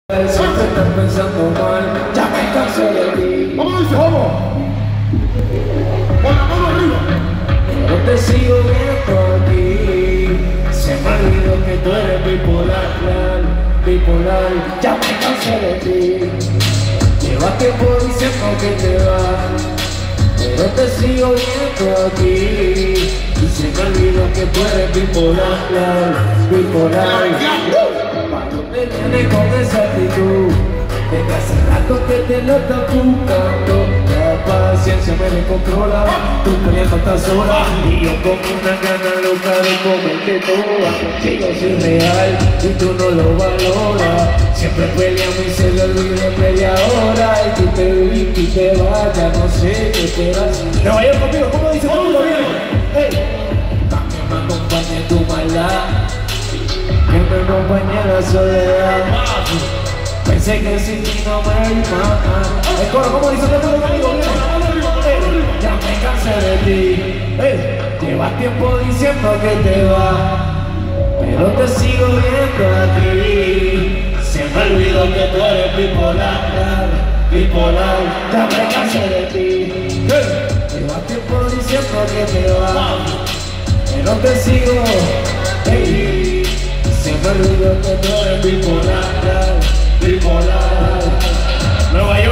Siempre estás pensando mal, ya me cansé de ti. ¿Cómo? Con la mano arriba. No te sigo viendo aquí. Se me olvidó que tú eres bipolar, bipolar. Ya me cansé de ti. Llevas tiempo diciendo que te vas, pero te sigo viendo aquí. Y se me olvidó que tú eres bipolar, bipolar. Me viene con esa actitud de que hace rato que te lo estás buscando. La paciencia me descontrola, tú queriendo estar sola y yo con una gana loca de comerte toda. Que yo soy real y tú no lo valoras. Siempre peleamos y se le olvida en media hora. Y tú te vi y te vayas, no sé qué te vas. No vayan conmigo, ¿cómo dice? ¿Cómo lo viene? También me acompañe tu maldad, que me acompañe la soledad. Pensé que sin ti no me iba. El coro, ¿cómo dice? ¿Cómo conmigo? Ya me cansé de ti. Llevas tiempo diciendo que te vas, pero te sigo viendo a ti. Se me olvidó que tú eres bipolar, bipolar. Ya me cansé de ti. Llevas tiempo diciendo que te vas, pero te sigo. Se me olvidó que tú eres bipolar, bipolar. Nueva York.